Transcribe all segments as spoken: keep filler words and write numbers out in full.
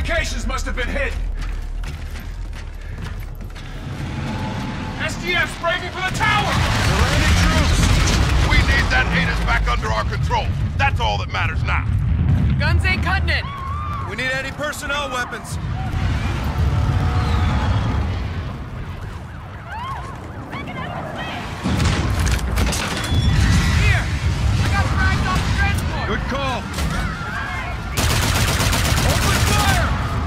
Communications must have been hit. S D F's breaking for the tower! They're landing troops! We need that Atis back under our control. That's all that matters now. Guns ain't cutting it! We need anti-personnel weapons. Here! I got fragged off the transport! Good call. Open fire!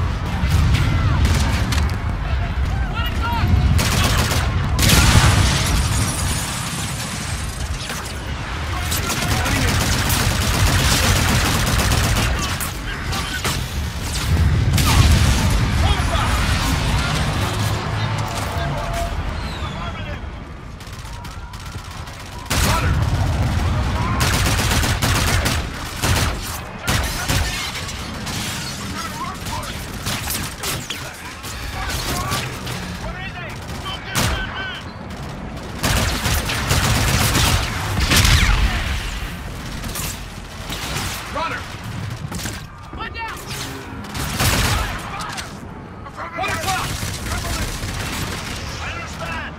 One o'clock! Runner! One down! One o'clock! I understand.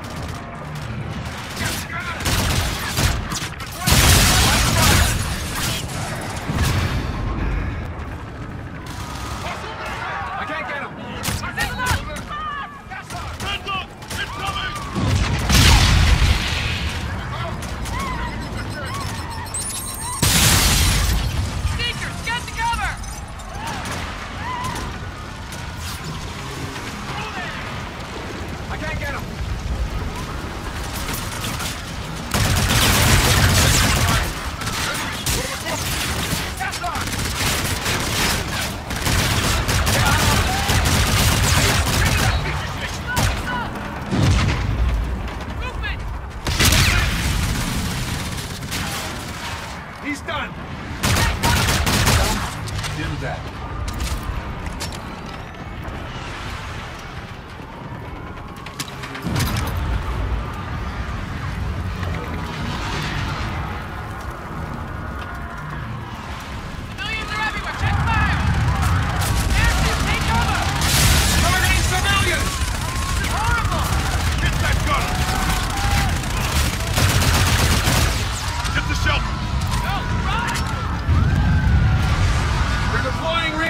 I can't get him! Red Dog, incoming! Sneakers, get to cover! I can't get him! Movement! He's done! Do that. Civilians are everywhere! Check fire! Airship, take cover! Targeting civilians! This is horrible! Get that gunner! Get the shelter! Go, run! We're deploying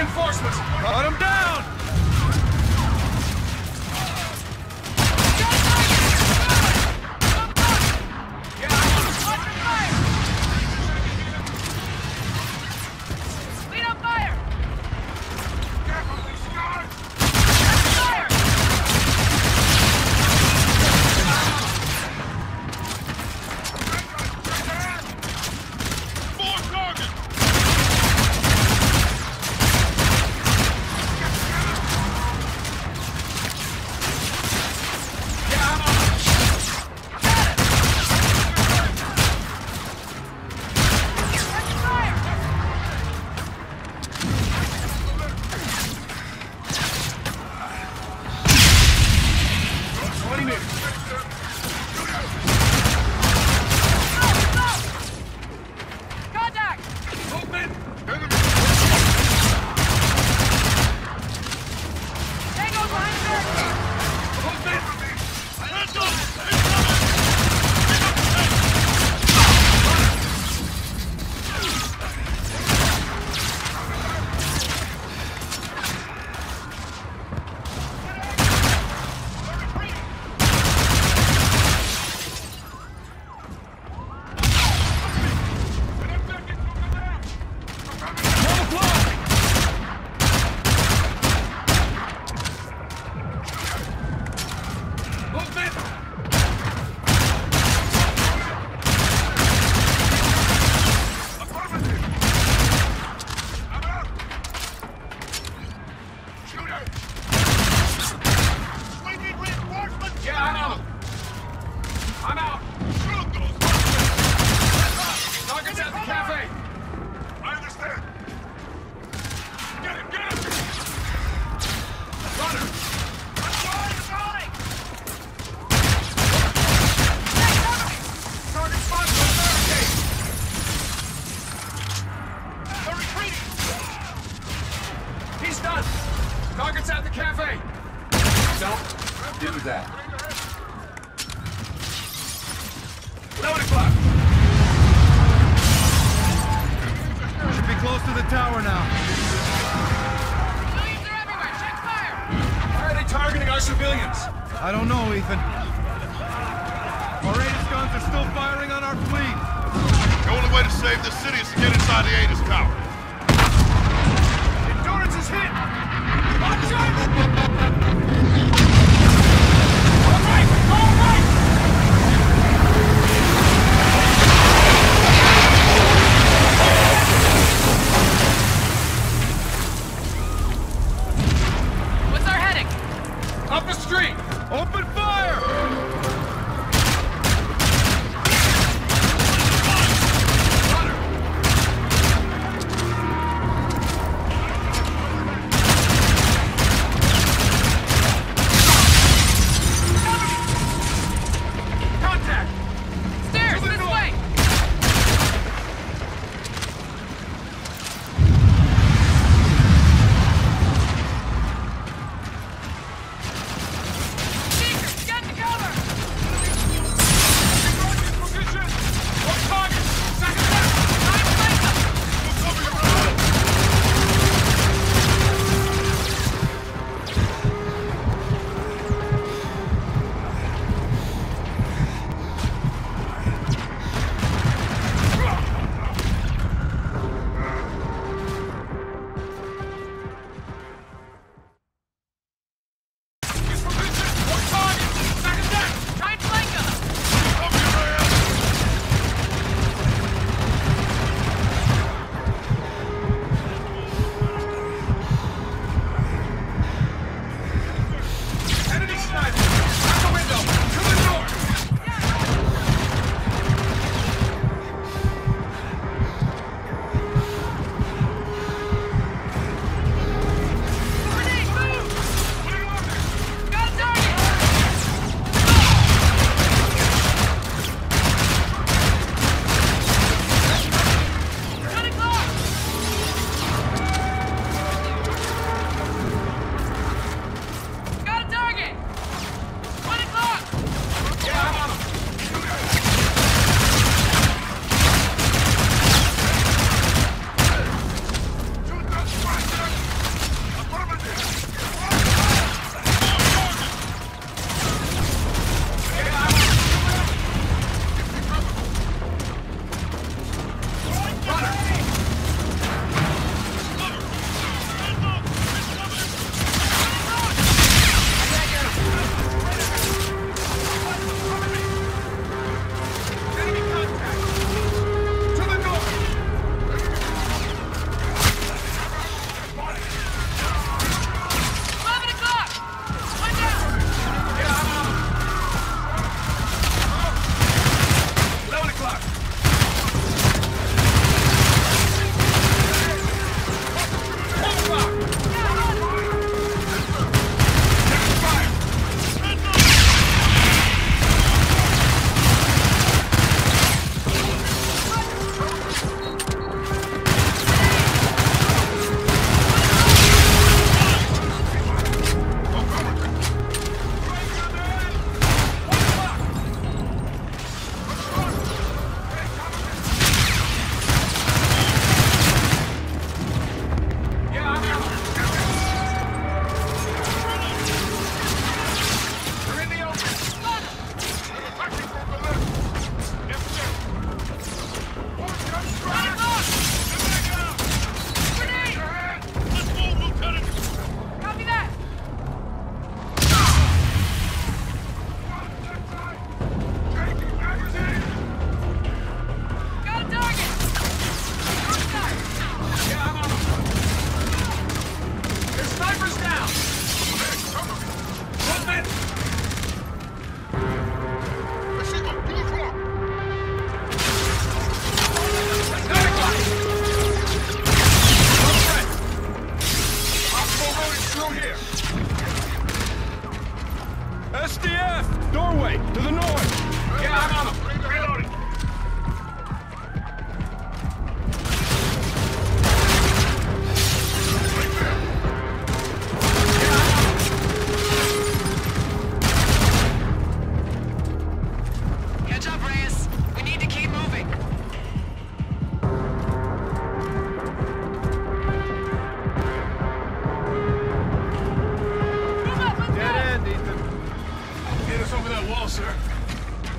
Target's at the cafe! Don't do that. Loading block! Should be close to the tower now. Civilians are everywhere. Check fire. Why are they targeting our civilians? I don't know, Ethan. Our Aegis guns are still firing on our fleet. The only way to save this city is to get inside the Aegis tower. Endurance is hit! Watch out! All right! All right! What's our heading? Up the street! Open fire!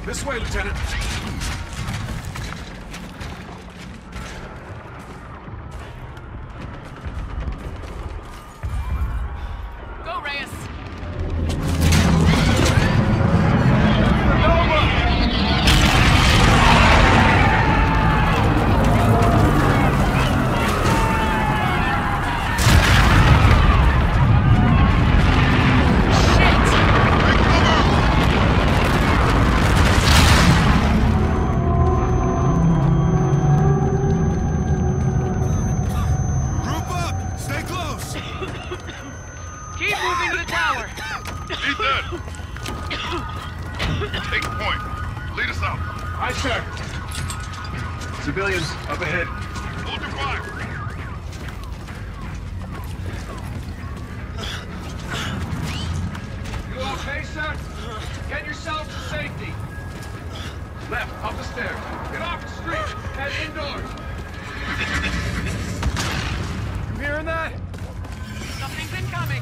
This way, Lieutenant. Go, Reyes. Keep moving to the tower. Need that. Take point. Lead us out. Aye, sir. Civilians, up ahead. Hold your fire. You okay, sir? Get yourselves to safety. Left, up the stairs. Get off the street. Head indoors. You hearing that? Something's incoming.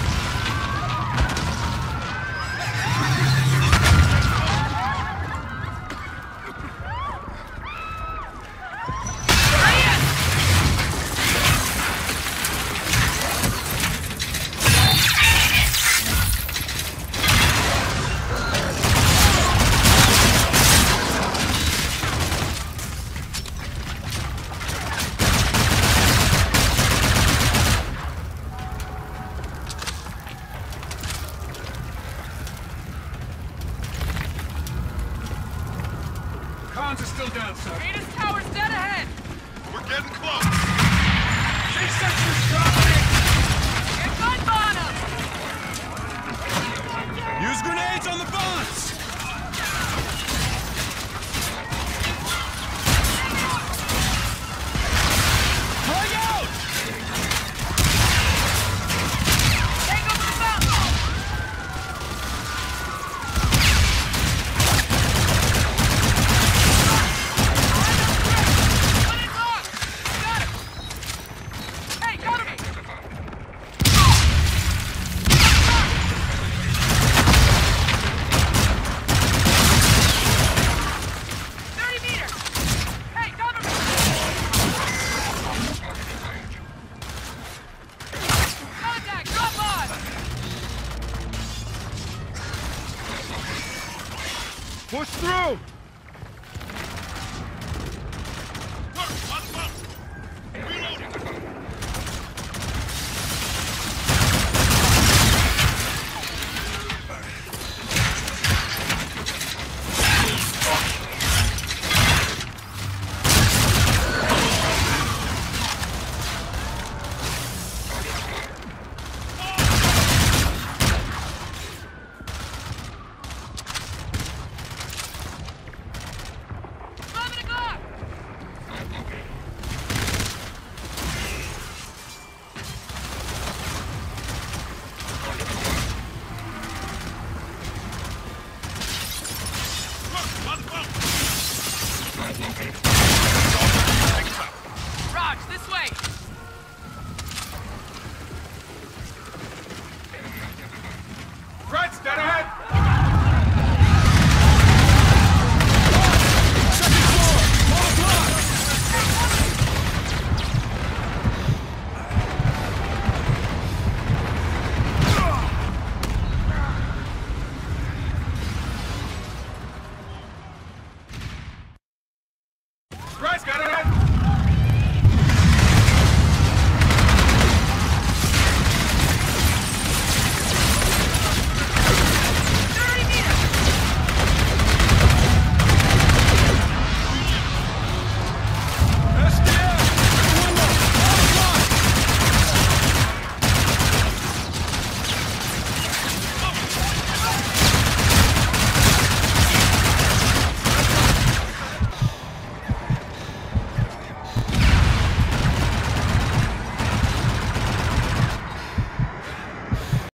Cons are still down, sir. Reyes Tower's dead ahead. We're getting close. Six sections dropping! Get gun bottom. Use grenades on the bonds! Frag out! Take over the mountain. One is off. Got him. Hey, cover me. Thirty meters. Hey, cover me. Contact. Drop on. Push through! Look, on the mountain. Reloading. Move it along. Look, on the mountain. Raj, this way.